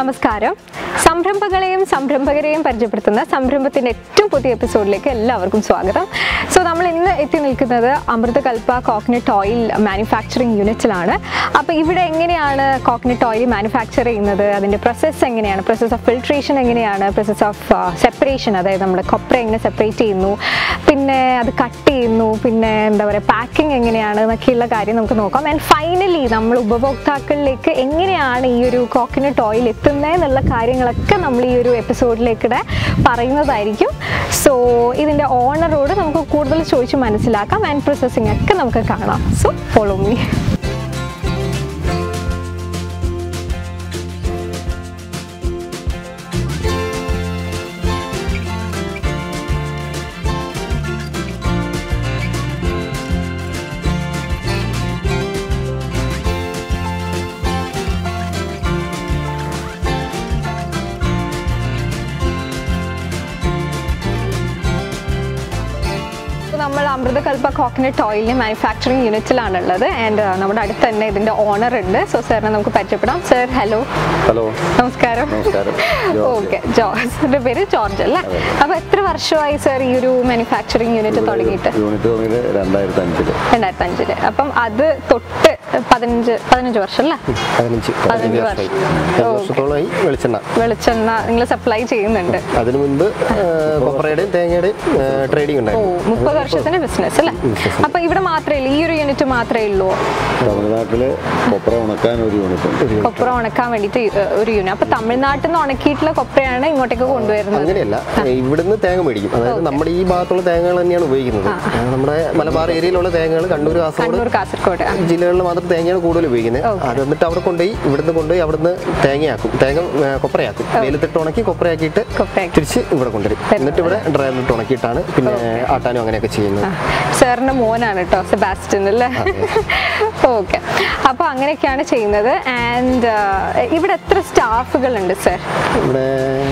നമസ്കാരം. സംരംഭങ്ങളെയും സംരംഭകരെയും പരിചയപ്പെടുത്തുന്ന സംരംഭത്തിൻ്റെ ഏറ്റവും പുതിയ എപ്പിസോഡിലേക്ക് എല്ലാവർക്കും സ്വാഗതം. സോ നമ്മൾ ഇന്ന് എത്തി നിൽക്കുന്നത് അമൃതകൽപ കോക്കനട്ട് ഓയിൽ മാനുഫാക്ചറിങ് യൂണിറ്റിലാണ്. അപ്പോൾ ഇവിടെ എങ്ങനെയാണ് കോക്കനട്ട് ഓയിൽ മാനുഫാക്ചർ ചെയ്യുന്നത്, അതിൻ്റെ പ്രോസസ്സ് എങ്ങനെയാണ്, പ്രോസസ്സ് ഓഫ് ഫിൽട്രേഷൻ എങ്ങനെയാണ്, പ്രോസസ്സ് ഓഫ് സെപ്പറേഷൻ, അതായത് നമ്മുടെ കൊപ്ര എങ്ങനെ സെപ്പറേറ്റ് ചെയ്യുന്നു, പിന്നെ അത് കട്ട് ചെയ്യുന്നു, പിന്നെ എന്താ പറയുക പാക്കിംഗ് എങ്ങനെയാണ് എന്നൊക്കെയുള്ള കാര്യം നമുക്ക് നോക്കാം. ആൻഡ് ഫൈനലി നമ്മൾ ഉപഭോക്താക്കളിലേക്ക് എങ്ങനെയാണ് ഈ ഒരു കോക്കനട്ട് ഓയിൽ എത്തുന്നതെന്നുള്ള കാര്യങ്ങളൊക്കെ നമ്മൾ ഈ ഒരു എപ്പിസോഡിലേക്കിടെ പറയുന്നതായിരിക്കും. സോ ഇതിൻ്റെ ഓണറോട് നമുക്ക് കൂടുതൽ ചോദിച്ച് മനസ്സിലാക്കാം. ആൻഡ് പ്രോസസ്സിംഗ് ഒക്കെ നമുക്ക് കാണാം. So follow me. നമ്മൾ അമൃതകൽപ കോക്കനട്ട് ഓയിലിൻ്റെ മാനുഫാക്ചറിങ് യൂണിറ്റിലാണുള്ളത്. ആൻഡ് നമ്മുടെ അടുത്ത് തന്നെ ഇതിൻ്റെ ഓണർ ഉണ്ട്. സോ സാറിനെ നമുക്ക് പരിചയപ്പെടാം. Sir hello. ഹലോ, നമസ്കാരം. ഓക്കെ, ജോർജിന്റെ പേര് ജോർജ് അല്ലേ? അപ്പോൾ എത്ര വർഷമായി സർ ഈ ഒരു മാനുഫാക്ചറിങ് യൂണിറ്റ് തുടങ്ങിയിട്ട്? 2005. അപ്പം അത് തൊട്ട് 15 വർഷം അല്ലേ? 15 വർഷത്തോളമായി വെളിച്ചെണ്ണ നിങ്ങൾ സപ്ലൈ ചെയ്യുന്നുണ്ട്. അതിനു മുൻപ് കൊപ്രയുടെയും തേങ്ങയുടെയും ട്രേഡിംഗ് ഉണ്ടായിരുന്നു. 30 വർഷത്തിന് ബിസിനസ് അല്ലേ? അപ്പൊ ഇവിടെ മാത്രമേ ഈ ഒരു യൂണിറ്റ് മാത്രമേ ഉള്ളൂ? തമിഴ്നാട്ടില് കൊപ്ര ഉണക്കാൻ ഒരു യൂണിറ്റ്, കൊപ്ര ഉണക്കാൻ വേണ്ടിട്ട് ഒരു യൂണിറ്റ്. അപ്പൊ തമിഴ്നാട്ടിൽ നിന്ന് ഉണക്കിയിട്ടുള്ള കൊപ്രയാണ് ഇങ്ങോട്ടേക്ക് കൊണ്ടുവരുന്നത്? അങ്ങനെയല്ല, ഇവിടുന്ന് തേങ്ങ മേടിക്കും. അതായത് നമ്മുടെ ഈ ഭാഗത്തുള്ള തേങ്ങകൾ തന്നെയാണ് ഉപയോഗിക്കുന്നത്. നമ്മുടെ മലബാർ ഏരിയയിലുള്ള തേങ്ങകൾ കണ്ണൂർ കാസർഗോഡ് ജില്ലകളിൽ മാത്രം തേങ്ങയാണ് കൂടുതൽ ഉപയോഗിക്കുന്നത്. അത് എന്നിട്ട് അവിടെ കൊണ്ടുപോയി ഇവിടുന്ന് കൊണ്ടുപോയി അവിടുന്ന് തേങ്ങയാക്കും, കൊപ്രയാക്കും. വെയിലത്തിട്ട് ഉണക്കി കൊപ്രയാക്കിയിട്ട് തിരിച്ച് ഇവിടെ കൊണ്ടുവരും. എന്നിട്ട് ഇവിടെ ഡ്രൈവറിട്ട് ഉണക്കിയിട്ടാണ് പിന്നെ ആട്ടാനും അങ്ങനെയൊക്കെ ചെയ്യുന്നത്. സാറിന്റെ മോനാണ് കേട്ടോ സെബാസ്റ്റ്യൻ അല്ലേ? ഓക്കെ, അപ്പൊ അങ്ങനെയൊക്കെയാണ് ചെയ്യുന്നത്. ആൻഡ് ഇവിടെ എത്ര സ്റ്റാഫുകൾ ഉണ്ട് സർ? ഇവിടെ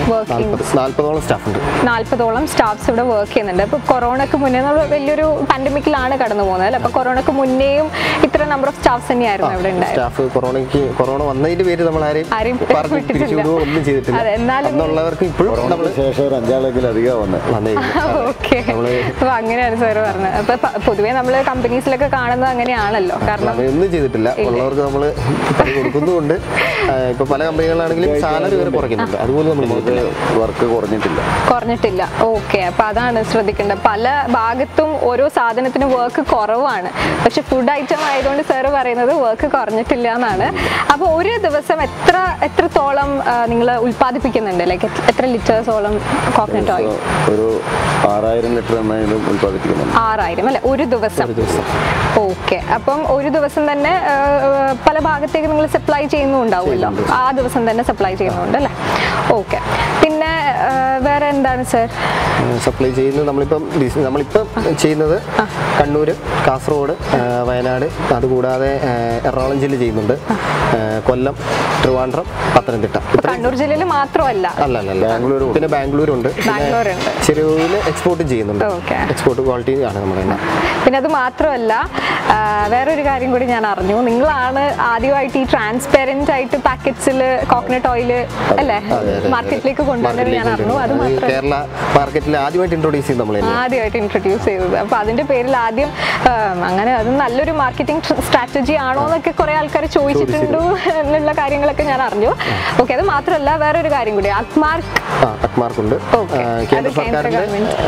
40ഓളം സ്റ്റാഫ് ഉണ്ട്. 40ഓളം സ്റ്റാഫ്സ് ഇവിടെ വർക്ക് ചെയ്യുന്നുണ്ട്. അപ്പൊ കൊറോണക്ക് മുന്നേ നമ്മൾ വലിയൊരു പാൻഡമിക്കിലാണ് കടന്നു പോകുന്നത് അല്ലേ? അപ്പൊ കൊറോണക്ക് മുന്നേയും ഇത്ര നമ്പർ ഓഫ് സ്റ്റാഫ്സ് തന്നെയായിരുന്നു ഇവിടെ ഉണ്ടായത്. കൊറോണ വന്നതിന്റെ പേര് നമ്മൾ ആരെയും ഒന്നും ചെയ്തിട്ടില്ല. എന്നുള്ളവർക്ക് ഇപ്പോഴും ശേഷം ഒരു 5 അധികം വന്നേ. ഓക്കെ, അപ്പൊ അങ്ങനെയാണ് സാർ പറഞ്ഞത്. അപ്പൊ പൊതുവേ നമ്മള് കമ്പനീസിലൊക്കെ കാണുന്നത് അങ്ങനെയാണല്ലോ. കാരണം ഒന്നും ചെയ്തിട്ടില്ല, ഉള്ളവർക്ക് നമ്മൾ കൊടുക്കുന്നതുകൊണ്ട്. ഇപ്പൊ പല കമ്പനികളാണെങ്കിലും സാലറി വരെ കുറയ്ക്കുന്നുണ്ട്. അതുപോലെ നമ്മൾ വർക്ക് കുറഞ്ഞിട്ടില്ല. ഓക്കെ, അപ്പൊ അതാണ് ശ്രദ്ധിക്കേണ്ടത്. പല ഭാഗത്തും ഓരോ സാധനത്തിന് വർക്ക് കുറവാണ്. പക്ഷെ ഫുഡ് ഐറ്റം ആയതുകൊണ്ട് സാറ് പറയുന്നത് വർക്ക് കുറഞ്ഞിട്ടില്ല എന്നാണ്. അപ്പൊ ഒരു ദിവസം എത്രത്തോളം നിങ്ങൾ ഉൽപ്പാദിപ്പിക്കുന്നുണ്ട്? ലൈക്ക് എത്ര ലിറ്റേഴ്സോളം കോക്കനട്ട് ഓയിൽ? ഒരു 6000 ലിറ്റർ ഉൽപ്പാദിപ്പിക്കുന്നുണ്ട്. 6000 അല്ലെ ഒരു ദിവസം? ഓക്കെ, അപ്പം ഒരു ദിവസം തന്നെ പല ഭാഗത്തേക്ക് നിങ്ങൾ സപ്ലൈ ചെയ്യുന്നുണ്ടാവുമല്ലോ. ആ ദിവസം തന്നെ സപ്ലൈ ചെയ്യുന്നുണ്ട് അല്ലേ? ഓക്കെ, പിന്നെ വേറെ എന്താണ് സർ സപ്ലൈ ചെയ്യുന്നത്? നമ്മളിപ്പം ചെയ്യുന്നത് കണ്ണൂർ, കാസർഗോഡ്, വയനാട്, അതുകൂടാതെ എറണാകുളം ജില്ല ചെയ്യുന്നുണ്ട്, കൊല്ലം, ട്രിവാൻഡ്രം, പത്തനംതിട്ട. കണ്ണൂർ ജില്ലയിൽ മാത്രമല്ല, ബാംഗ്ലൂർ, പിന്നെ ബാംഗ്ലൂരുണ്ട്. ചെറിയ എക്സ്പോർട്ടും ചെയ്യുന്നുണ്ട്. എക്സ്പോർട്ട് ക്വാളിറ്റി ആണ് നമ്മുടെ. പിന്നെ അത് മാത്രമല്ല വേറൊരു കാര്യം കൂടി ഞാൻ അറിഞ്ഞു. നിങ്ങളാണ് ആദ്യമായിട്ട് ഈ ട്രാൻസ്പെറന്റ് ആയിട്ട് പാക്കറ്റ്സിൽ കോക്കനട്ട് ഓയിൽ അല്ലേ മാർക്കറ്റിലേക്ക് കൊണ്ടുവന്നത് ഞാൻ അറിഞ്ഞു. അത് കേരള മാർക്കറ്റിൽ ആദ്യമായിട്ട് ഇൻട്രൊഡ്യൂസ് ചെയ്തത്. അപ്പൊ അതിന്റെ പേരിൽ ആദ്യം അങ്ങനെ അത് നല്ലൊരു മാർക്കറ്റിംഗ് സ്ട്രാറ്റജി ആണോ എന്നൊക്കെ കുറെ ആൾക്കാർ ചോദിച്ചിട്ടുണ്ട് എന്നുള്ള കാര്യങ്ങളൊക്കെ ഞാൻ അറിഞ്ഞു. ഓക്കെ, അത് മാത്രമല്ല വേറൊരു കാര്യം കൂടി, അക്മാർക്ക് ഉണ്ട്. കേന്ദ്ര സർക്കാരിന്റെ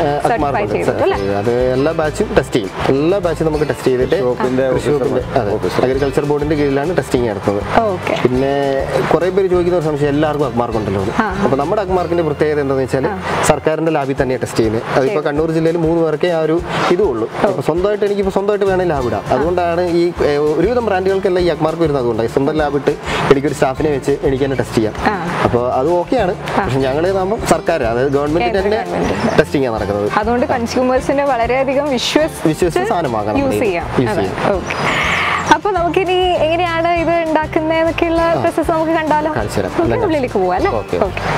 അത് എല്ലാ ബാച്ചും ടെസ്റ്റ് ചെയ്യും. എല്ലാ ബാച്ചും നമുക്ക് ടെസ്റ്റ് ചെയ്തിട്ട് അഗ്രികൾച്ചർ ബോർഡിന്റെ കീഴിലാണ് ടെസ്റ്റിംഗ് നടത്തുന്നത്. പിന്നെ കുറെ പേര് ചോദിക്കുന്ന ഒരു സംശയം, എല്ലാവർക്കും അക്മാർക്ക് ഉണ്ടല്ലോ. അപ്പൊ നമ്മുടെ അക്മാർക്കിന്റെ പ്രത്യേകത എന്താണെന്ന് വെച്ചാൽ സർക്കാരിന്റെ ലാബിൽ തന്നെയാണ് ടെസ്റ്റ് ചെയ്യുന്നത്. അതിപ്പോ കണ്ണൂർ ജില്ലയിൽ 3 പേർക്കേ ആ ഒരു ഇതുള്ളൂ. അപ്പൊ സ്വന്തമായിട്ട് വേണമെങ്കിൽ ലാബ് ഇടാം. അതുകൊണ്ടാണ് ഈ ഒരുവിധം ബ്രാൻഡുകൾക്കെല്ലാം ഈ അക്മാർക്ക് വരുന്നത്. അതുകൊണ്ടാണ് സ്വന്തം ലാബിട്ട് എനിക്കൊരു സ്റ്റാഫിനെ വെച്ച് എനിക്ക് തന്നെ ടെസ്റ്റ് ചെയ്യാം. അപ്പോൾ അത് ഓക്കെയാണ്. പക്ഷെ ഞങ്ങളേതാകുമ്പോൾ സർക്കാർ, അതായത് ഗവൺമെന്റ് തന്നെ ടെസ്റ്റിംഗ് ആണ് നടക്കുന്നത്. അതുകൊണ്ട് കൺസ്യൂമേഴ്സിന് വളരെയധികം വിശ്വസിച്ച് സാധനം വാങ്ങാം, യൂസ് ചെയ്യാം. അപ്പൊ നമുക്കിനി എങ്ങനെയാണ് ഇത് ഉണ്ടാക്കുന്നതൊക്കെയുള്ള പ്രോസസ് നമുക്ക് കണ്ടാലോ? ഉള്ളിലേക്ക് പോവാം അല്ലേ? ഓക്കെ.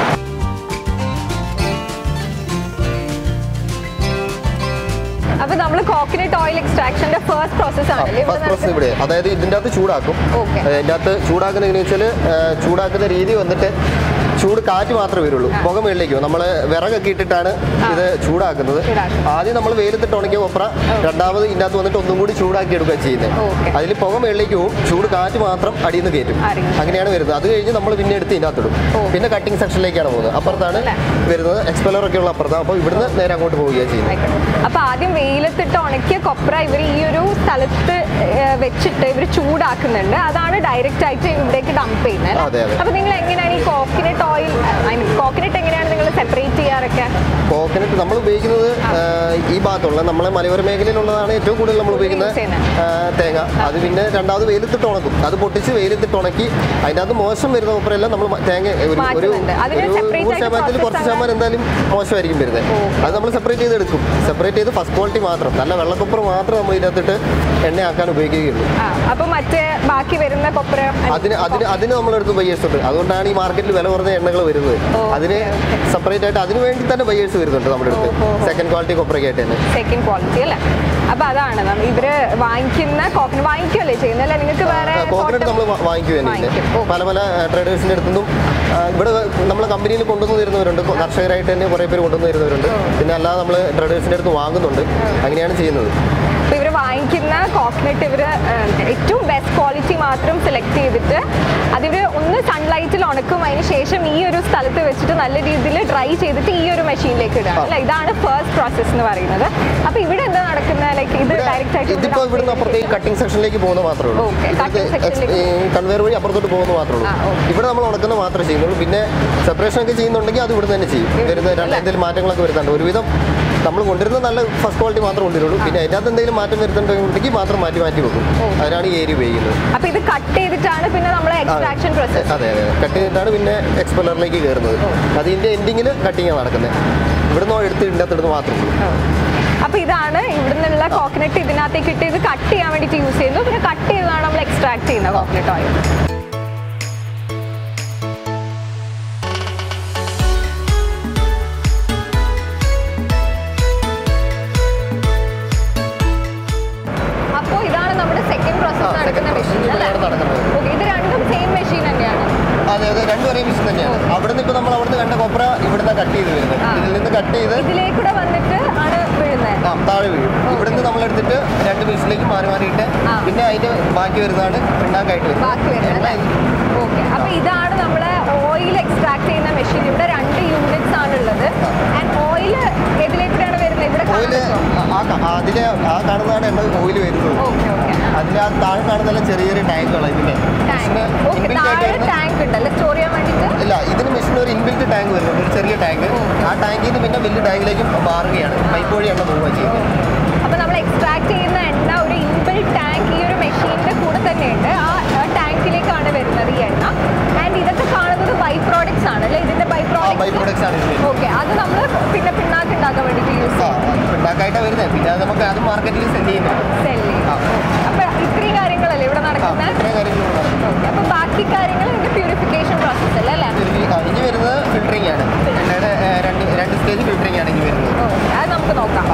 അപ്പോൾ നമ്മൾ കോക്കനട്ട് ഓയിൽ എക്സ്ട്രാക്ഷന്റെ ഫസ്റ്റ് പ്രോസസ് ആണല്ലേ? ഫസ്റ്റ് പ്രോസസ് ഇവിടെ. അതായത് ഇതിന്റെ അകത്ത് ചൂടാക്കും. ഇതിന്റെ അകത്ത് ചൂടാക്കുന്ന എങ്ങനെയാ വെച്ചാൽ ചൂടാക്കുന്ന രീതി വന്നിട്ട് ചൂട് കാറ്റ് മാത്രമേ വരുള്ളൂ, പുക മുകളിലേക്ക് പോകും. നമ്മൾ വിറകൊക്കെ ഇട്ടിട്ടാണ് ഇത് ചൂടാക്കുന്നത്. ആദ്യം നമ്മൾ വെയിലത്തിട്ട് ഉണക്കിയ കൊപ്ര രണ്ടാമത് ഇതിനകത്ത് വന്നിട്ട് ഒന്നും കൂടി ചൂടാക്കി എടുക്കുക ചെയ്യുന്നത്. അതിൽ പുക മുകളിലേക്ക് പോകും, ചൂട് കാറ്റ് മാത്രം അടിയിൽ നിന്ന് കയറ്റും. അങ്ങനെയാണ് വരുന്നത്. അത് കഴിഞ്ഞ് നമ്മൾ പിന്നെ എടുത്ത് ഇതിനകത്തിടും. പിന്നെ കട്ടിംഗ് സെക്ഷനിലേക്കാണ് പോകുന്നത്. അപ്പുറത്താണ് വരുന്നത്, എക്സ്പെല്ലർ ഒക്കെ ഉള്ള അപ്പുറത്താണ്. അപ്പോൾ ഇവിടുന്ന് നേരെ അങ്ങോട്ട് പോവുകയാണ് ചെയ്യുന്നത്. അപ്പൊ ആദ്യം വെയിലത്തിട്ട് ഉണക്കിയ കൊപ്ര ഇവർ ഈ ഒരു സ്ഥലത്ത് വെച്ചിട്ട് ഇവർ ചൂടാക്കുന്നുണ്ട്. അതാണ് ഡയറക്റ്റ് ആയിട്ട് ഇവിടേക്ക് ഡംപ് ചെയ്യുന്നത്. അപ്പൊ നിങ്ങൾ എങ്ങനെയാണ് ഈ കോക്കനട്ട് ഓയിൽ, കോക്കനട്ട് എങ്ങനെയാണ് നിങ്ങൾ സെപ്പറേറ്റ് ചെയ്യാറൊക്കെ? കോക്കനട്ട് നമ്മൾ ഉപയോഗിക്കുന്നത് ഈ ഭാഗത്തുള്ള നമ്മളെ മലയോര മേഖലയിലുള്ളതാണ് ഏറ്റവും കൂടുതൽ നമ്മൾ ഉപയോഗിക്കുന്നത് തേങ്ങ. അത് പിന്നെ രണ്ടാമത് വെയിലത്തിട്ട് ഉണക്കും. അത് പൊട്ടിച്ച് വെയിലത്തിട്ട് ഉണക്കി അതിനകത്ത് മോശം വരുന്ന കൊപ്രയെല്ലാം നമ്മൾ തേങ്ങ ഒരു 100% കുറച്ച് ശതമാനം എന്തായാലും മോശമായിരിക്കും വരുന്നത്. അത് നമ്മൾ സെപ്പറേറ്റ് ചെയ്ത് എടുക്കും. സെപ്പറേറ്റ് ചെയ്ത് ഫസ്റ്റ് ക്വാളിറ്റി മാത്രം, നല്ല വെള്ളക്കൊപ്ര മാത്രം നമ്മൾ ഇതിനകത്തിട്ട് എണ്ണയാക്കാൻ ഉപയോഗിക്കുകയുള്ളൂ. അപ്പൊ മറ്റേ ബാക്കി വരുന്ന കൊപ്ര അതിന് നമ്മളെടുത്ത് ബയേഴ്സ് ഉണ്ട്. അതുകൊണ്ടാണ് ഈ മാർക്കറ്റിൽ വില കുറഞ്ഞ എണ്ണകൾ വരുന്നത്. അതിന് സെപ്പറേറ്റ് ആയിട്ട് അതിന് വേണ്ടി തന്നെ ബയേഴ്സ് വരുന്നുണ്ട് നമ്മുടെ അടുത്ത്. സെക്കൻഡ് ക്വാളിറ്റി കൊപ്രയ്ക്കായിട്ട് തന്നെ. സെക്കൻഡ് ക്വാളിറ്റി അല്ലേ? അപ്പൊ അതാണ് ഇവര് വാങ്ങിക്കുന്ന കോക്കനട്ട് വാങ്ങിക്കുകയല്ലേ ചെയ്യുന്നത് അല്ലേ? നിങ്ങൾക്ക് വേറെ കോക്കനട്ട് നമ്മൾ വാങ്ങിക്കുകയല്ലേ? പല പല ട്രേഡേഴ്സിന്റെ അടുത്തുനിന്നും ഇവിടെ നമ്മളെ കമ്പനിയിൽ കൊണ്ടുവന്ന് തരുന്നവരുണ്ട്. കർഷകരായിട്ട് തന്നെ കുറെ പേര് കൊണ്ടുവന്ന് തരുന്നവരുണ്ട്. പിന്നെ അല്ലാതെ നമ്മൾ ട്രേഡേഴ്സിന്റെ അടുത്ത് വാങ്ങുന്നുണ്ട്. അങ്ങനെയാണ് ചെയ്യുന്നത്. അപ്പോൾ ഇവർ വാങ്ങിക്കുന്ന കോക്കനട്ട് ഇവർ ഏറ്റവും ബെസ്റ്റ് ക്വാളിറ്റി മാത്രം സെലക്ട് ചെയ്തിട്ട് അതിവർ ഒന്ന് സൺലൈറ്റിൽ ഉണക്കും. അതിന് ശേഷം ഈ ഒരു സ്ഥലത്ത് വെച്ചിട്ട് നല്ല രീതിയിൽ ഡ്രൈ ചെയ്തിട്ട് ഈ ഒരു മെഷീനിലേക്ക് ഇടുക അല്ല? ഇതാണ് ഫസ്റ്റ് പ്രോസസ് എന്ന് പറയുന്നത്. അപ്പോൾ ഇവിടെ എന്താ നടക്കുന്നത്? ലൈക്ക് ഇത് ഡയറക്റ്റ് ആയിട്ട് ഇതിപ്പോൾ ഇവിടുന്ന് അപ്പുറത്തേക്ക് കട്ടിംഗ് സെക്ഷനിലേക്ക് പോകുന്നത് മാത്രമേ ഉള്ളൂ. കൺവെയർ വഴി അപ്പുറത്തോട്ട് പോകുന്നത് മാത്രമേ ഉള്ളൂ. ഇവിടെ നമ്മൾ ഉണക്കുന്നത് മാത്രമേ ചെയ്യുന്നുള്ളൂ. പിന്നെ സെപ്പറേഷൻ ഒക്കെ ചെയ്യുന്നുണ്ടെങ്കിൽ അത് ഇവിടെ തന്നെ ചെയ്യും. വരുന്ന എന്തെങ്കിലും മാറ്റങ്ങളൊക്കെ വരുന്നുണ്ട്. ഒരുവിധം നമ്മൾ കൊണ്ടുവരുന്ന നല്ല ഫസ്റ്റ് ക്വാളിറ്റി മാത്രമേ കൊണ്ടുവരുള്ളൂ. പിന്നെ അതിനകത്ത് എന്തെങ്കിലും മാറ്റം വരുന്നുണ്ടെങ്കിൽ മാത്രം മാറ്റി വെക്കും. അതിനാണ് ഈ ഏരിയ ഉപയോഗിക്കുന്നത്. അപ്പോൾ ഇത് കട്ട് ചെയ്തിട്ടാണ് പിന്നെ നമ്മൾ എക്സ്ട്രാക്ഷൻ പ്രോസസ്. അതെ, കട്ട് ചെയ്തിട്ടാണ് പിന്നെ എക്സ്പെല്ലറിലേക്ക് കയറുന്നത്. അതിന്റെ എൻഡിങ്ങിൽ കട്ടിങ് നടക്കുന്നത്. ഇവിടുന്ന് എടുത്ത് ഇതിനകത്ത് മാത്രമേ ഉള്ളൂ. അപ്പോൾ ഇതാണ് ഇവിടെ നിന്നുള്ള കോക്കനട്ട് ഇതിനകത്തേക്ക് ഇട്ട് ഇത് കട്ട് ചെയ്യാൻ വേണ്ടിയിട്ട് യൂസ് ചെയ്യുന്നു. പിന്നെ കട്ട് ചെയ്താണ് നമ്മൾ എക്സ്ട്രാക്ട് ചെയ്യുന്ന കോക്കനട്ട് ഓയിൽ. അപ്പോൾ ഇതാണ് നമ്മുടെ സെക്കൻഡ് പ്രോസസ് നടക്കുന്ന മെഷീൻ അല്ലേ? ഇത് രണ്ടും സെയിം മെഷീൻ തന്നെയാണ്. അതെ, രണ്ടും ഒരേ മെഷീൻ തന്നെയാണ്. അവിടുന്ന് ഇപ്പൊ നമ്മൾ അവിടുന്ന് കണ്ട കൊപ്ര ഇവിടുന്ന് കട്ട് ചെയ്ത് വരുന്നത്. ഇതിൽ നിന്ന് കട്ട് ചെയ്ത് ഇതിലേക്കൂടെ വന്നിട്ട് ആണ് വീഴുന്നത്. താഴെ വീഴും. ഇവിടുന്ന് നമ്മൾ എടുത്തിട്ട് രണ്ട് പീസിലേക്ക് മാറിയിട്ട് പിന്നെ അതിന്റെ ബാക്കി വരുന്നതാണ് പിണ്ണാക്കായിട്ട് വരുന്നത്. ഓക്കെ, അപ്പൊ ഇതാണ് നമ്മള് ഓയിൽ എക്സ്ട്രാക്ട് ചെയ്യുന്ന മെഷീൻ. ഇവിടെ 2 യൂണിറ്റ്സ് ആണുള്ളത്. ആൻഡ് ഓയിൽ ഏതിലേക്കാണ് വരുന്നത്? ഇവിടെ അതില് ആ കാണുന്നതാണ് എണ്ണ ഓയിൽ വരുന്നത്. അതിന് ആ താഴെ കാണുന്ന ചെറിയൊരു ടാങ്കുകളാണ് ഇതിന്റെ. ടാങ്ക് ഉണ്ടല്ലോ സ്റ്റോർ ചെയ്യാൻ വേണ്ടിട്ട്. ഇല്ല, ഇതിന് മെഷീൻ ഒരു ഇൻബിൽറ്റ് ടാങ്ക് വരുന്നുണ്ട്, ഒരു ചെറിയ ടാങ്ക്. ആ ടാങ്കിൽ നിന്ന് പിന്നെ വലിയ ടാങ്കിലേക്ക് മാറുകയാണ്. പൈപ്പ് വഴി എണ്ണ പോവുക ചെയ്യുന്നത്. അപ്പൊ നമ്മൾ എക്സ്ട്രാക്ട് ചെയ്യുന്ന എണ്ണ ഒരു ഇൻബിൽറ്റ് ടാങ്ക് ഈ ഒരു മെഷീനിന്റെ കൂടെ തന്നെയുണ്ട്. ആ ടാങ്കിലേക്കാണ് വരുന്നത് ഈ എണ്ണ. ആൻഡ് ഇതൊക്കെ കാണുന്നത് ബൈ പ്രോഡക്ട്സ് ആണ് അല്ലേ? ഇതിന്റെ ബൈ പ്രോഡക്ട്സ് ആണ്. ഓക്കെ, അത് നമ്മൾ പിന്നെ പിണ്ണാക്ക് ഉണ്ടാക്കാൻ വേണ്ടിയിട്ട് യൂസ് ചെയ്യും. പിണ്ണാക്കായിട്ടാണ് വരുന്നത്. പിന്നെ അത് നമുക്ക് അത് മാർക്കറ്റിൽ സെല് ചെയ്യുന്നത്. അപ്പൊ ഇത്രയും കാര്യങ്ങളല്ലേ ഇവിടെ നടക്കുന്നത്? അപ്പൊ ബാക്കി കാര്യങ്ങൾ ഇതിന്റെ പ്യൂരിഫിക്കേഷൻ പ്രോസസ് അല്ലേ? ഇനി വരുന്നത് ഫിൽറ്ററിംഗ് ആണ്. രണ്ട് സ്റ്റേജ് ഫിൽറ്ററിംഗ് ആണ് ഇനി വരുന്നത്. അത് നമുക്ക് നോക്കാം.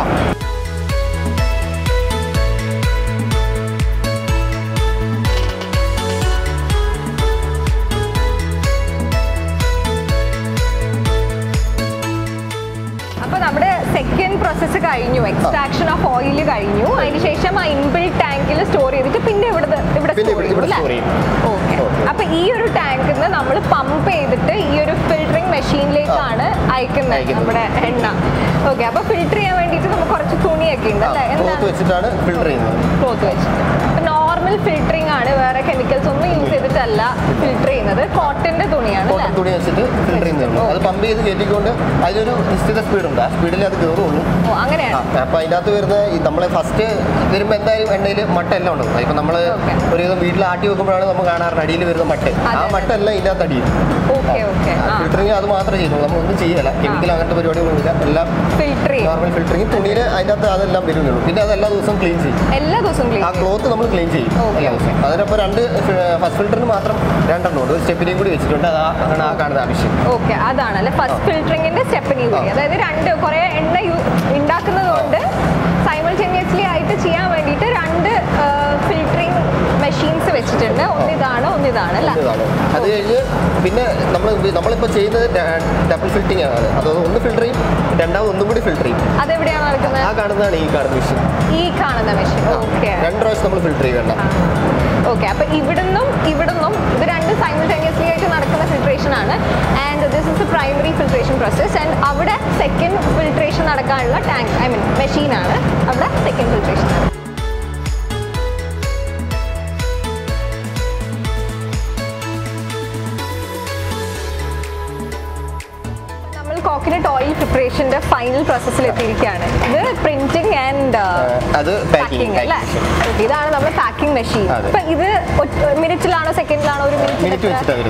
നമ്മുടെ സെക്കൻഡ് പ്രോസസ്സ് കഴിഞ്ഞു. എക്സ്ട്രാക്ഷൻ ഓഫ് ഓയിൽ കഴിഞ്ഞു. അതിനുശേഷം ആ ഇൻബിൽറ്റ് ടാങ്കിൽ സ്റ്റോർ ചെയ്തിട്ട് പിന്നെ ഇവിടെ സ്റ്റോർ ചെയ്യും. ഓക്കെ, അപ്പൊ ഈ ഒരു ടാങ്കിൽ നിന്ന് നമ്മൾ പമ്പ് ചെയ്തിട്ട് ഈ ഒരു ഫിൽറ്ററിംഗ് മെഷീനിലേക്കാണ് അയക്കുന്നത് നമ്മുടെ എണ്ണ. ഓക്കെ, അപ്പൊ ഫിൽറ്റർ ചെയ്യാൻ വേണ്ടിയിട്ട് നമുക്ക് കുറച്ച് തുണിയൊക്കെ ഉണ്ട് അല്ലേ? ക്ലോത്ത് വെച്ചിട്ടാണ് ഫിൽറ്റർ ചെയ്യുന്നത്. ക്ലോത്ത് വെച്ചിട്ട് നോർമൽ ഫിൽറ്ററിംഗ് ആണ്. വേറെ കെമിക്കൽസ് ഒന്നും യൂസ് ചെയ്തിട്ടല്ല ഫിൽറ്റർ ചെയ്യുന്നത്. കോട്ടന്റെ തുണിയാണ്. തുണി വെച്ചിട്ട് ഫിൽറ്റർ ചെയ്യുന്നത്. അത് പമ്പ് ചെയ്ത് കയറ്റിക്കൊണ്ട് അതിലൊരു നിശ്ചിത സ്പീഡുണ്ട്. ആ സ്പീഡിൽ അത് കയറുള്ളൂ. അങ്ങനെയാണ്. അപ്പൊ അതിനകത്ത് വരുന്ന നമ്മളെ ഫസ്റ്റ് വരുമ്പോൾ എന്തായാലും എണ്ണയിൽ മട്ട എല്ലാം ഉണ്ടാവും. ഇപ്പൊ നമ്മള് ഒരുവിധം വീട്ടിൽ ആട്ടി വെക്കുമ്പോഴാണ് നമ്മൾ കാണാറുണ്ട് അടിയിൽ വരുന്ന മട്ട. ആ മട്ട എല്ലാം ഇതിനകത്ത് അടിയും. ഫിൽറ്ററിംഗ് അത് മാത്രമേ ചെയ്യുന്നുള്ളൂ. നമ്മളൊന്നും ചെയ്യല. കെമിക്കൽ അങ്ങനത്തെ പരിപാടികളൊന്നുമില്ല. എല്ലാം നോർമൽ ഫിൽറ്ററിംഗ്. തുണിയിൽ അതിനകത്ത് അതെല്ലാം വരുന്നുള്ളൂ. പിന്നെ അത് എല്ലാ ദിവസവും ക്ലീൻ ചെയ്യും. ആ ക്ലോത്ത് നമ്മൾ ക്ലീൻ ചെയ്യും എല്ലാ ദിവസവും. അതിനപ്പോൾ ഫസ്റ്റ് ഫിൽറ്ററിന് മാത്രം 2 എണ്ണം ഉണ്ട്. ഒരു സ്റ്റെപ്പിനെയും കൂടി വെച്ചിട്ടുണ്ട്. അതാണ് ആ കാണുന്ന ആവശ്യം. ഓക്കെ, അതാണല്ലേ ഫസ്റ്റ് ഫിൽറ്ററിംഗിന്റെ സ്റ്റെപ്പിനെയും കൂടി. അതായത് കുറെ എണ്ണ ഉണ്ടാക്കുന്നത് കൊണ്ട് സൈമൾട്ടേനിയസ്ലി ആയിട്ട് ചെയ്യാൻ വേണ്ടിയിട്ട് 2 ഫിൽറ്ററിംഗ് മെഷീൻസ് വെച്ചിട്ടുണ്ട്. ഒന്നിതാണ് അല്ലേ? അത് കഴിഞ്ഞ് പിന്നെ നമ്മളിപ്പോൾ ചെയ്യുന്നത് ഡബിൾ ഫിൽറ്റിംഗ് ആണ്. അതായത് ഒന്ന് ഫിൽറ്റർ ചെയ്യും, രണ്ടാമത് ഒന്നും കൂടി ഫിൽറ്റർ ചെയ്യും. അതെവിടെയാണ് നടക്കുന്നത്? ആ കാണുന്നതാണ് ഈ കാണുന്ന മെഷീൻ. ഈ കാണുന്ന മെഷീൻ. ഓക്കെ, 2 പ്രാവശ്യം നമ്മൾ ഫിൽറ്റർ ചെയ്യണ്ട. ഓക്കെ, അപ്പൊ ഇവിടുന്നും ഇത് രണ്ടും സൈമിൾട്ടേനിയസ്ലി ആയിട്ട് നടക്കുന്ന ഫിൽട്രേഷൻ ആണ്. And this is a primary filtration process. And അവിടെ സെക്കൻഡ് ഫിൽട്രേഷൻ നടക്കാനുള്ള ടാങ്ക്, ഐ മീൻ മെഷീനാണ്. അവിടെ സെക്കൻഡ് ഫിൽട്രേഷൻ. കോക്കനട്ട് ഓയിൽ പ്രിപ്പറേഷന്റെ ഫൈനൽ പ്രോസസ്സിൽ എത്തിയിരിക്കുകയാണ്. ഇത് പ്രിന്റിംഗ് ആൻഡ് പാക്കിംഗ് അല്ലേ? ഇതാണ് നമ്മുടെ പാക്കിംഗ് മെഷീൻ. അപ്പൊ ഇത് മിനിറ്റിലാണോ സെക്കൻഡിലാണോ? ഒരു മിനിറ്റ്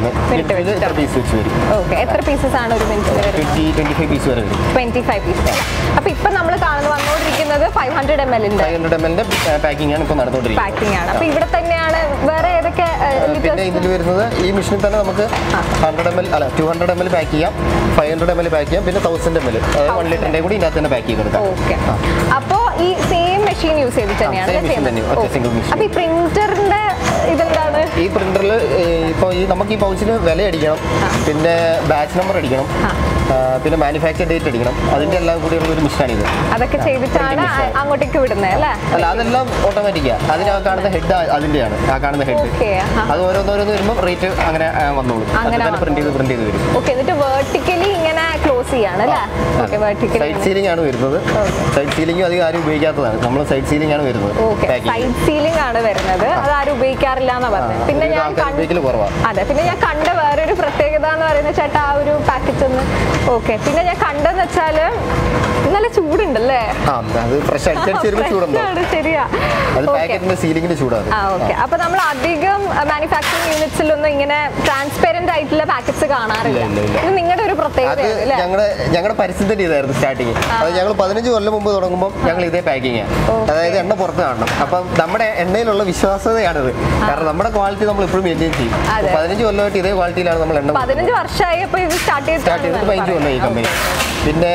ഓക്കെ. എത്ര പീസസ് ആണ് ഒരു മിനിറ്റിൽ? 25 പീസ്. അപ്പൊ ഇപ്പൊ നമ്മൾ വന്നുകൊണ്ടിരിക്കുന്നത് 500 ml പാക്കിംഗ് ആണ്. ഇപ്പൊ നടന്നുകൊണ്ടിരിക്കുന്നത് പാക്കിംഗ് ആണ്. അപ്പൊ ഇവിടെ തന്നെയാണ് വേറെ ഏതൊക്കെ ഇതിൽ വരുന്നത്? ഈ മെഷീനിൽ തന്നെ നമുക്ക് 100 ml അല്ല 200 ml പാക്ക് ചെയ്യാം, 500 ml പാക്ക് ചെയ്യാം, പിന്നെ 1000 ml, അതായത് 1 ലിറ്ററിന്റെ കൂടി ഇതിനകത്ത് തന്നെ പാക്ക് ചെയ്ത് കൊടുക്കാം. ഓക്കെ, അപ്പോ ഈ സെയിം മെഷീൻ യൂസ് ചെയ്തിട്ട് തന്നെയാണ്. അപ്പൊ ഈ പ്രിന്ററിന്റെ ഇതെന്താണ്? ഈ പ്രിന്ററിൽ ഇപ്പോൾ നമുക്ക് ഈ പൗച്ചിന് വില അടിക്കണം, പിന്നെ ബാച്ച് നമ്പർ അടിക്കണം, പിന്നെ മാനുഫാക്ചർ ഡേറ്റ് അടിക്കണം. അതിന്റെ എല്ലാം കൂടിയുള്ള ഒരു മിഷനാണ് ഇത്. അതൊക്കെ ചെയ്തിട്ടാണ് അങ്ങോട്ടേക്ക് വിടുന്നത് അല്ലേ? അല്ല, അതെല്ലാം ഓട്ടോമാറ്റിക്കാണ്. അതിന് ആ കാണുന്ന ഹെഡ് അതിന്റെയാണ്. ആ കാണുന്ന ഹെഡ് അത് ഓരോന്നോരോന്ന് വരുമ്പോൾ റേറ്റ് അങ്ങനെ വന്നോളൂ. പ്രിന്റ് ചെയ്ത് വരും. ഓക്കെ, എന്നിട്ട് വെർട്ടിക്കലി ഇങ്ങനെ ക്ലോസ് ചെയ്യാണ് അല്ലേ? ഓക്കെ, വെർട്ടിക്കലി സൈഡ് സീലിംഗ് ആണ് വരുന്നത്. സൈഡ് സീലിംഗ് അധികം ആരും ഉപയോഗിക്കാത്തതാണ്. നമ്മൾ സൈഡ് സീലിംഗ് ആണ് വരുന്നത്. സൈഡ് സീലിംഗ് ആണ് വരുന്നത്. അത് ആരും ഉപയോഗിക്കാറില്ല എന്നാ പറഞ്ഞത്. പിന്നെ ഞാൻ അതെ, പിന്നെ ഞാൻ കണ്ട വേറൊരു പ്രത്യേകത എന്ന് പറയുന്നത് ചേട്ടാ ആ ഒരു പാക്കറ്റ് ഒന്ന്. ഓക്കെ, പിന്നെ ഞാൻ കണ്ടെന്ന് വെച്ചാല് നല്ല ചൂടുണ്ടല്ലേ? ശരിയാ, ഓക്കെ. അപ്പൊ നമ്മൾ അധികം മാനുഫാക്ചറിംഗ് യൂണിറ്റ്സിലൊന്നും ഇങ്ങനെ ട്രാൻസ്പെറന്റ് ആയിട്ടുള്ള പാക്കറ്റ്സ് കാണാറില്ല. ഇത് നിങ്ങളുടെ ഒരു പ്രത്യേകത. ഞങ്ങളുടെ പരിസ്ഥിതി ഇതായിരുന്നു സ്റ്റാർട്ടിങ്. അത് ഞങ്ങൾ 15 കൊല്ലം മുമ്പ് തുടങ്ങുമ്പോൾ ഞങ്ങൾ ഇതേ പാക്കിംഗ്, അതായത് എണ്ണ പുറത്ത് കാണണം. അപ്പം നമ്മുടെ എണ്ണയിലുള്ള വിശ്വാസതയാണിത്. കാരണം നമ്മുടെ ക്വാളിറ്റി നമ്മൾ എപ്പോഴും മെയിൻറ്റെയിൻ ചെയ്യും. 15 കൊല്ലമായിട്ട് ഇതേ ക്വാളിറ്റിയിലാണ് നമ്മൾ എണ്ണ. 15 വർഷമായി അപ്പൊ ഇത് സ്റ്റാർട്ട് ചെയ്തിട്ട് 15 കൊല്ലം ഈ കമ്പനി. പിന്നെ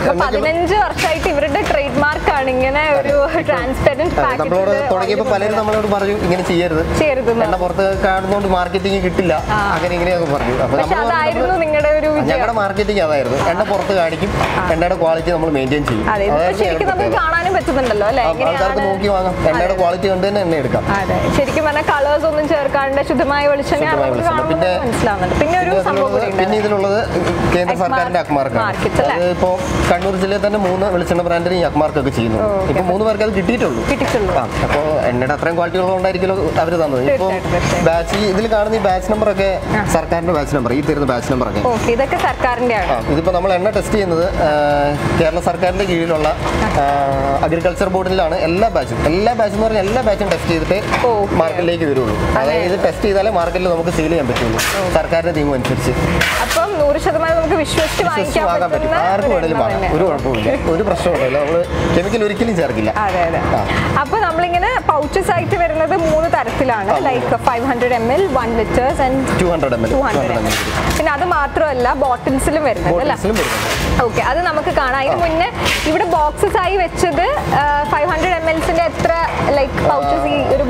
15 വർഷമായിട്ട് ഇവരുടെ ട്രേഡ് മാർക്ക് ആണ് ഇങ്ങനെ ഒരു ട്രാൻസ്പെറന്റ് പാക്കറ്റ്. നമ്മളോട് തുടങ്ങിയപ്പോൾ പലരും നമ്മളോട് പറഞ്ഞു ഇങ്ങനെ ചെയ്യരുത്, എണ്ണ പുറത്ത് കാണുന്നതുകൊണ്ട് മാർക്കറ്റിംഗ് കിട്ടില്ല, അങ്ങനെ ഇങ്ങനെയൊക്കെ പറഞ്ഞു. അപ്പൊ അതായിരുന്നു നിങ്ങളുടെ ഒരു ഞങ്ങളുടെ മാർക്കറ്റിംഗ് അതായിരുന്നു. എണ്ണ പുറത്ത് കാണിക്കും, എണ്ണയുടെ ക്വാളിറ്റി നമ്മൾ മെയിൻറ്റെയിൻ ചെയ്യും. ശരിക്കും നമുക്ക് കാണാനും പറ്റുന്നുണ്ടല്ലോ അല്ലെ? ആൾക്കാർക്ക് നോക്കി വാങ്ങാം, എണ്ണയുടെ ക്വാളിറ്റി കൊണ്ട് തന്നെ എണ്ണ എടുക്കാം. അതെ, ശരിക്കും പറഞ്ഞാൽ കളേഴ്സ് ഒന്നും ചേർക്കാണ്ട് ശുദ്ധമായ വെളിച്ചെണ്ണ മനസ്സിലാവുന്നുണ്ട്. പിന്നെ ഒരു സംഭവം, പിന്നെ ഇതിലുള്ളത് കേന്ദ്ര സർക്കാരിന്റെ അക്മാർക്ക്. അത് ഇപ്പോ കണ്ണൂർ ജില്ലയിൽ തന്നെ 3 വെളിച്ചെണ്ണ ബ്രാൻഡിന് ഈ അക്മാർക്ക് ഒക്കെ ചെയ്യുന്നു. ഇപ്പൊ 3 പേർക്ക് അത് കിട്ടിയിട്ടുള്ളൂ. അപ്പൊ എണ്ണയുടെ അത്രയും ക്വാളിറ്റി ഉള്ളതുകൊണ്ടായിരിക്കും അവർ തന്നത്. ഇപ്പൊ ബാച്ച് ഇതിൽ കാണുന്ന ഈ ബാച്ച് നമ്പർ ഒക്കെ സർക്കാരിന്റെ ബാച്ച് നമ്പർ, ഈ തരുന്ന ബാച്ച് നമ്പർ ഒക്കെ ഇതൊക്കെ സർക്കാരിന്റെ. ഇതിപ്പോ നമ്മൾ എണ്ണ ടെസ്റ്റ് ചെയ്യുന്നത് കേരള സർക്കാരിന്റെ കീഴിലുള്ള അഗ്രികൾച്ചർ ബോർഡിലാണ്. എല്ലാ ബാച്ചും എന്ന് പറഞ്ഞാൽ എല്ലാ ബാച്ചും ടെസ്റ്റ് ചെയ്തിട്ട് മാർക്കറ്റിലേക്ക് വരുള്ളൂ. അതായത് ഇത് ടെസ്റ്റ് ചെയ്താലേ മാർക്കറ്റിൽ നമുക്ക് സെയിൽ ചെയ്യാൻ പറ്റുള്ളൂ, സർക്കാരിന്റെ നിയമം അനുസരിച്ച്. അപ്പം 100% നമുക്ക് വിശ്വസിച്ച് വാങ്ങാൻ പറ്റും. ആർക്കും വേണമെങ്കിലും വാങ്ങാം, ഒരു കുഴപ്പമില്ല, ഒരു പ്രശ്നമില്ല. നമ്മള് കെമിക്കൽ ഒരിക്കലും ചേർക്കില്ല. അപ്പൊ നമ്മളിങ്ങനെ പൗച്ചസ് ആയിട്ട് വരുന്നത് 3 തരത്തിലാണ്. Like 500 ml, 1 litre and 200 ml. പിന്നെ അത് മാത്രമല്ല ബോട്ടിൽസിലും വരുന്നുണ്ട്. ഓക്കെ, അത് നമുക്ക് കാണാം. അതിന് മുന്നേ ഇവിടെ ബോക്സസ് ആയി വെച്ചത് 500 ml എത്ര ലൈക്ക് പൗച്ചസ്?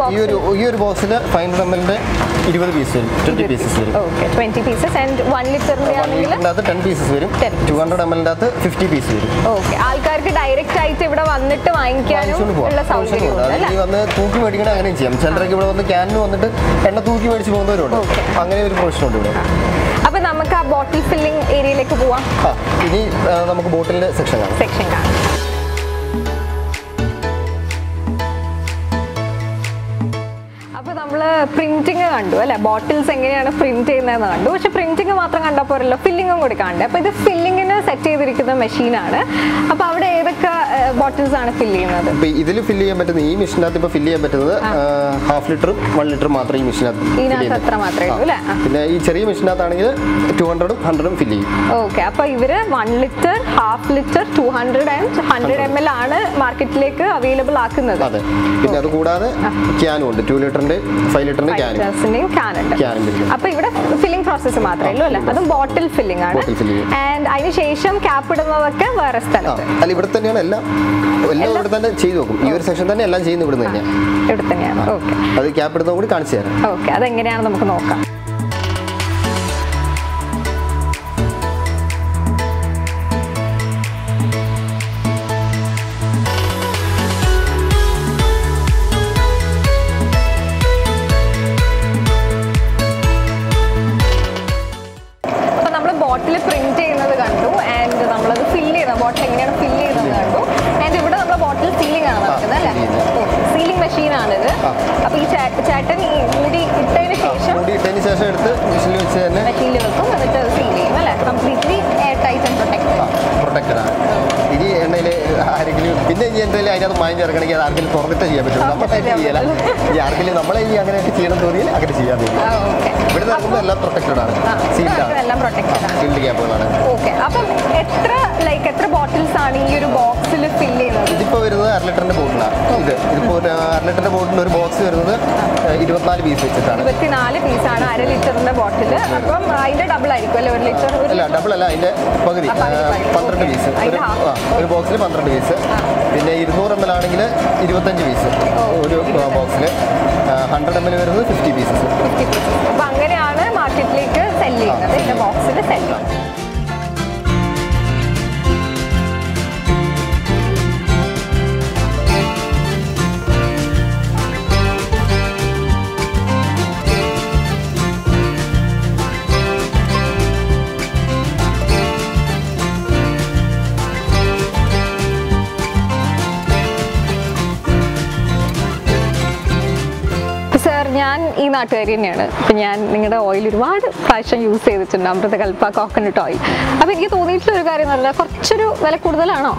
ഈ ഒരു ബോക്സിൽ 500 ml 20 പീസ് വരും, 20 പീസസ് വരും. Okay, 20 pieces. ആൻഡ് 1 ലിറ്ററിന്റെ ആണെങ്കിൽ 10 പീസസ് വരും. 200 ml 50 പീസ് വരും. ഓക്കെ, ആൾക്കാർക്ക് ഡയറക്റ്റ് ആയിട്ട് ഇവിടെ വന്നിട്ട് വാങ്ങിക്കാനും ഉള്ള സൗകര്യം വന്ന് തൂക്കി മേടിക്കണ അങ്ങനെയും ചെയ്യാം. ചിലരൊക്കെ ഇവിടെ വന്ന് ക്യാനിന് വന്നിട്ട് എണ്ണ തൂക്കി മേടിച്ച് പോകുന്നവരുണ്ട്. അങ്ങനെ ഒരു പ്രൊവിഷനുണ്ട് ഇവിടെ. അപ്പൊ നമുക്ക് ആ ബോട്ടിൽ ഫില്ലിംഗ് ഏരിയയിലേക്ക് പോവാം. ഇനി നമുക്ക് ബോട്ടിലിന്റെ സെക്ഷൻ കാണാം. പ്രിന്റിങ് കണ്ടു അല്ലെ, ബോട്ടിൽസ് എങ്ങനെയാണ് പ്രിന്റ് ചെയ്യുന്നതെന്ന് കണ്ടു. പക്ഷെ പ്രിന്റിങ് മാത്രം കണ്ടാൽ പോരല്ലോ, ഫില്ലിങ്ങും കൂടി കാണണ്ടേ. അപ്പൊ ഇത് ഫില്ലിങ്ങിന് സെറ്റ് ചെയ്തിരിക്കുന്ന മെഷീനാണ്. അപ്പൊ അവിടെ ഏതൊക്കെ ബോട്ടിൽസ് ആണ് ഫില്ല് ചെയ്യുന്നത്? ഇതിൽ ഫില്ല് ചെയ്യാൻ പറ്റുന്നത്, ഈ മെഷീനകത്ത് ഇപ്പൊ ഫില്ല് ചെയ്യാൻ പറ്റുന്നത് 1/2 ലിറ്ററും 1 ലിറ്ററും മാത്രമേ ഈ മെഷീനകത്ത്. അത്ര മാത്രമേ ഉള്ളൂ അല്ലേ? പിന്നെ ഈ ചെറിയ മെഷീനകത്താണെങ്കിൽ 200ഉം 100ഉം ഫില്ല് ചെയ്യും. ഓക്കെ, അപ്പൊ ഇവര് 1 ലിറ്റർ, 1/2 ലിറ്റർ, 200 and 100 ml ആണ് മാർക്കറ്റിലേക്ക് അവൈലബിൾ ആക്കുന്നത്. അതെ, പിന്നെ അത് കൂടാതെ ക്യാനും ഉണ്ട്. 2 ലിറ്ററിന്റെ 5 ലിറ്ററിന്റെ ക്യാൻ. അപ്പൊ ഇവിടെ ഫില്ലിംഗ് പ്രോസസ് മാത്രമേ ഉള്ളൂ അല്ലേ? അതും ബോട്ടിൽ ഫില്ലിംഗ് ആണ്. ആൻഡ് അതിനുശേഷം ക്യാപ്പ് ഇടുന്നതൊക്കെ വേറെ സ്ഥലത്ത്. അല്ല, ഇവിടെ തന്നെയാണ് എല്ലാം എല്ലാം ഇവിടെ തന്നെ ചെയ്തു നോക്കും. ഈ ഒരു സെക്ഷൻ തന്നെ എല്ലാം ചെയ്യുന്നത് ഇവിടെ തന്നെയാണ്. ഓക്കെ, അത് ക്യാപ്പ് എടുത്തത് കൂടി കാണിച്ചു തരാം. ഓക്കെ, അതെങ്ങനെയാണ് നമുക്ക് നോക്കാം. ബോട്ടിൽ പ്രിന്റ് ചെയ്യുന്നത് കണ്ടു, ആൻഡ് നമ്മളത് ഫില്ല് ചെയ്ത ബോട്ടിൽ എങ്ങനെയാണ് ഫില്ല് ചെയ്യുന്നത് കണ്ടു. ആൻഡ് ഇവിടെ നമ്മൾ ബോട്ടിൽ സീലിംഗ് ആണ് നടക്കുന്നത് അല്ലേ? സീലിംഗ് മെഷീനാണിത്. അപ്പൊ ഈ ചേട്ടൻ ഈ മുടി ഇട്ടതിന് ശേഷം എടുത്ത് മെഷീനിൽ വെച്ച് തന്നെ മെഷീനിൽ വെക്കും, എന്നിട്ട് സീൽ ചെയ്യും അല്ലേ? Completely air tight and protected ആണ്. ഇനി എണ്ണയിൽ ആരെങ്കിലും പിന്നെ ഇനി എന്തെങ്കിലും അതിനകത്ത് മായം ചേർക്കണമെങ്കിൽ അത് ആർക്കെങ്കിലും തുറന്നിട്ട് ചെയ്യാൻ പറ്റും. നമ്മളായിട്ട് ചെയ്യല. ഈ ആർക്കെങ്കിലും നമ്മളെ ഇനി അങ്ങനെയൊക്കെ ചെയ്യണം തോന്നിയാൽ അങ്ങനെ ചെയ്യാൻ പറ്റും. ഇവിടെ നടക്കുമ്പോൾ എല്ലാം പ്രൊട്ടക്റ്റഡ് ആണ്, സീൽഡ് ക്യാപ്പുകളാണ്. ഓക്കെ, അപ്പം എത്ര ബോട്ടിൽസ് ആണ് ഈ ഒരു ബോക്സിൽ ഫിൽ ചെയ്യുന്നത്? ഇതിപ്പോൾ വരുന്നത് 1/2 ലിറ്ററിന്റെ ബോട്ടിലാണ്. ഇതിപ്പോൾ 1/2 ലിറ്ററിന്റെ ബോട്ടിൽ ഒരു ബോക്സ് വരുന്നത് 24 പീസ് വെച്ചിട്ടാണ്. 24 പീസാണ് 1/2 ലിറ്ററിന്റെ ബോട്ടിൽ. അപ്പം അതിന്റെ ഡബിൾ ആയിരിക്കും അല്ലേ? 1 ലിറ്റർ അല്ല, ഡബിൾ അല്ല, അതിന്റെ പകുതി 12 പീസ്. ഒരു ബോക്സിൽ 12 പീസ്. പിന്നെ 200 ml ആണെങ്കിൽ 25 പീസ് ഒരു ബോക്സിൽ. 100 ml വരുന്നത് 50 പീസസ്. അപ്പൊ അങ്ങനെയാണ് മാർക്കറ്റിലേക്ക് സെല് ചെയ്യുന്നത്, ഇതിന്റെ ബോക്സിൽ സെല് ചെയ്യുന്നത്. ഞാൻ ഈ നാട്ടുകാരി തന്നെയാണ്. അപ്പം ഞാൻ നിങ്ങളുടെ ഓയിൽ ഒരുപാട് പ്രാവശ്യം യൂസ് ചെയ്തിട്ടുണ്ട്, അമൃതകൽപ്പ കോക്കനട്ട് ഓയിൽ. അപ്പം എനിക്ക് തോന്നിയിട്ടുള്ള ഒരു കാര്യം എന്ന് പറഞ്ഞാൽ കുറച്ചൊരു വില കൂടുതലാണോ?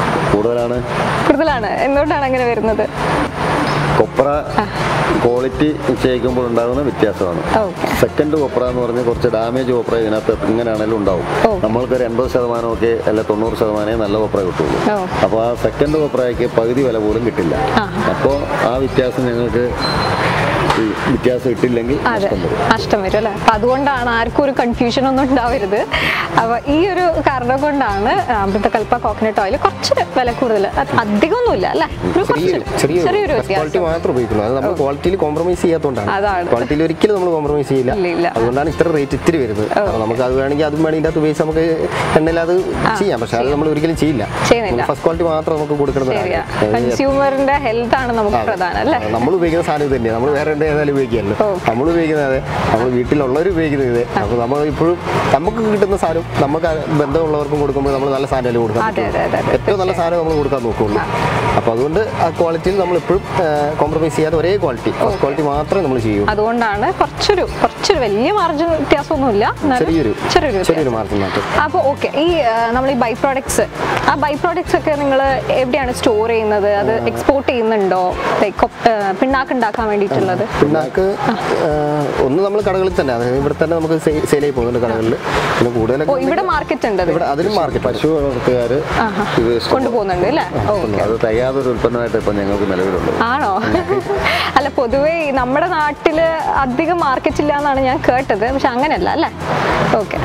കൂടുതലാണ്. എന്തുകൊണ്ടാണ് അങ്ങനെ വരുന്നത്? കൊപ്ര ക്വാളിറ്റി നിശ്ചയിക്കുമ്പോൾ ഉണ്ടാകുന്ന വ്യത്യാസമാണ്. സെക്കൻഡ് കൊപ്ര എന്ന് പറഞ്ഞാൽ കുറച്ച് ഡാമേജ് കൊപ്ര ഇതിനകത്ത് എങ്ങനെയാണെങ്കിലും ഉണ്ടാവും. നമ്മൾക്കൊരു 80% ഒക്കെ അല്ല 90% നല്ല കൊപ്ര കിട്ടുള്ളൂ. അപ്പോൾ ആ സെക്കൻഡ് കൊപ്രയ്ക്ക് പകുതി വില പോലും കിട്ടില്ല. അപ്പോൾ ആ വ്യത്യാസം ഞങ്ങൾക്ക് വ്യത്യാസം ഇട്ടില്ലെങ്കിൽ നഷ്ടം വരും അല്ലേ? അപ്പൊ അതുകൊണ്ടാണ് ആർക്കും ഒരു കൺഫ്യൂഷൻ ഒന്നും ഉണ്ടാവരുത്. അപ്പൊ ഈ ഒരു കാരണം കൊണ്ടാണ് അമൃതകൽപ്പ കോക്കനട്ട് ഓയിൽ കുറച്ച് വില കൂടുതൽ. അധികമൊന്നുമില്ല അല്ലേ? ചെറിയൊരു ക്വാളിറ്റി മാത്രം ഉപയോഗിക്കുന്നത്. അത് നമ്മൾ ക്വാളിറ്റിയിൽ കോംപ്രമൈസ് ചെയ്യാത്തതുകൊണ്ടാണ്. ക്വാളിറ്റിയിൽ ഒരിക്കലും നമ്മൾ കോംപ്രമൈസ് ചെയ്യില്ല. അതുകൊണ്ടാണ് ഇത്ര റേറ്റ് ഇത്തിരി വരുന്നത്. നമുക്ക് അത് വേണമെങ്കിൽ അതും വേണമെങ്കിൽ ഇതിനകത്ത് ഉപയോഗിച്ച് നമുക്ക് എണ്ണയിൽ അത് ചെയ്യാം. പക്ഷെ അത് നമ്മൾ ഒരിക്കലും ചെയ്യില്ല. ഫസ്റ്റ് ക്വാളിറ്റി മാത്രം നമുക്ക് കൊടുക്കുന്നത്. കൺസ്യൂമറിന്റെ ഹെൽത്ത് ആണ് നമുക്ക് പ്രധാനം അല്ലേ? നമ്മൾ ഉപയോഗിക്കുന്ന സാധനം ഇത് തന്നെയാണ്. നമ്മൾ വേറെ ഏതായാലും ഉപയോഗിക്കാമല്ലോ. നമ്മൾ ഉപയോഗിക്കുന്നത് നമ്മൾ വീട്ടിലുള്ളവർ ഉപയോഗിക്കുന്നത് ഇത്. അപ്പോൾ നമ്മൾ ഇപ്പോഴും നമുക്ക് കിട്ടുന്ന സാധനം നമുക്ക് ബന്ധമുള്ളവർക്കും കൊടുക്കുമ്പോൾ നമ്മൾ നല്ല സാധനം കൊടുക്കാൻ ഏറ്റവും നല്ല സാധനം നമ്മൾ കൊടുക്കാൻ നോക്കുള്ളൂ. അപ്പോൾ അതുകൊണ്ട് ആ ക്വാളിറ്റിയിൽ നമ്മൾ എപ്പോഴും കോംപ്രമൈസ് ചെയ്യാതെ ഒരേ ക്വാളിറ്റി മാത്രമേ നമ്മൾ ചെയ്യൂ. അതുകൊണ്ടാണ് കുറച്ചൊരു വലിയ മാർജിൻ വ്യത്യാസമൊന്നുമില്ല, ചെറിയൊരു മാർജിൻ മാറ്റം. അപ്പോൾ ഓക്കെ, ഈ നമ്മൾ ഈ ബൈ പ്രോഡക്ട്സ് ഒക്കെ നിങ്ങൾ എവിടെയാണ് സ്റ്റോർ ചെയ്യുന്നത്? അത് എക്സ്പോർട്ട് ചെയ്യുന്നുണ്ടോ? പിണ്ണാക്ക് ഉണ്ടാക്കാൻ വേണ്ടിയിട്ടുള്ളത്? പിണ്ണാക്ക് ഒന്ന് നമ്മൾ കടകളിൽ തന്നെ, ഇവിടെ തന്നെ നമുക്ക് സെയിൽ ആയി പോകുന്നുണ്ട് കടകളിൽ. പിന്നെ കൂടുതലൊക്കെ ഇവിടെ മാർക്കറ്റ് ഉണ്ട്, അതിനും മാർക്കറ്റ്. പശു വളർത്തുകാർ കൊണ്ടുപോകുന്നുണ്ട് അല്ലേ? അത് തയ്യാറൊരു ഉൽപ്പന്നമായിട്ട് ഇപ്പം ഞങ്ങൾക്ക് നിലവിലുണ്ട്. ആണോ? അല്ല, പൊതുവേ നമ്മുടെ നാട്ടില് അധികം മാർക്കറ്റ് ഇല്ല എന്നാണ് ഞാൻ കേട്ടത്. പക്ഷെ അങ്ങനെയല്ല അല്ലേ? ഓക്കെ.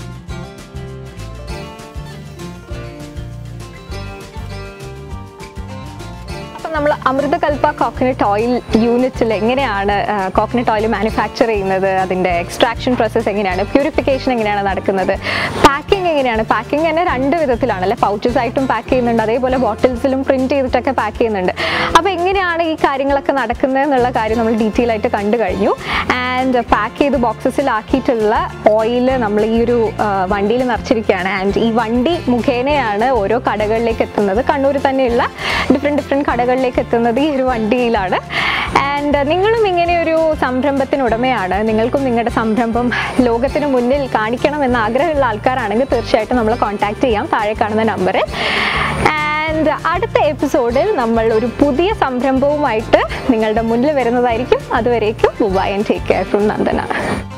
നമ്മൾ അമൃതകൽപ്പ കോക്കനട്ട് ഓയിൽ യൂണിറ്റിൽ എങ്ങനെയാണ് കോക്കനട്ട് ഓയിൽ മാനുഫാക്ചർ ചെയ്യുന്നത്, അതിൻ്റെ എക്സ്ട്രാക്ഷൻ പ്രോസസ്സ് എങ്ങനെയാണ്, പ്യൂരിഫിക്കേഷൻ എങ്ങനെയാണ് നടക്കുന്നത്, പാക്കിംഗ് എങ്ങനെയാണ്? പാക്കിംഗ് തന്നെ 2 വിധത്തിലാണല്ലേ? പൗച്ചസ് ആയിട്ടും പാക്ക് ചെയ്യുന്നുണ്ട്, അതേപോലെ ബോട്ടിൽസിലും പ്രിന്റ് ചെയ്തിട്ടൊക്കെ പാക്ക് ചെയ്യുന്നുണ്ട്. അപ്പോൾ എങ്ങനെയാണ് ഈ കാര്യങ്ങളൊക്കെ നടക്കുന്നത് എന്നുള്ള കാര്യം നമ്മൾ ഡീറ്റെയിൽ ആയിട്ട് കണ്ടു കഴിഞ്ഞു. ആൻഡ് പാക്ക് ചെയ്ത് ബോക്സസിലാക്കിയിട്ടുള്ള ഓയിൽ നമ്മൾ ഈ ഒരു വണ്ടിയിൽ നിറച്ചിരിക്കുകയാണ്. ആൻഡ് ഈ വണ്ടി മുഖേനയാണ് ഓരോ കടകളിലേക്ക് എത്തുന്നത്. കണ്ണൂരിൽ തന്നെയുള്ള ഡിഫറെൻറ്റ് കടകളിലേക്ക് എത്തുന്നത് ഈ ഒരു വണ്ടിയിലാണ്. ആൻഡ് നിങ്ങളും ഇങ്ങനെയൊരു സംരംഭത്തിനുടമയാണ്, നിങ്ങൾക്കും നിങ്ങളുടെ സംരംഭം ലോകത്തിന് മുന്നിൽ കാണിക്കണമെന്ന് ആഗ്രഹമുള്ള ആൾക്കാരാണെങ്കിൽ തീർച്ചയായിട്ടും നമ്മളെ കോൺടാക്ട് ചെയ്യാം താഴെ കാണുന്ന നമ്പറിൽ. ആൻഡ് അടുത്ത എപ്പിസോഡിൽ നമ്മൾ ഒരു പുതിയ സംരംഭവുമായിട്ട് നിങ്ങളുടെ മുന്നിൽ വരുന്നതായിരിക്കും. അതുവരേക്കും bye and take care from Nandana.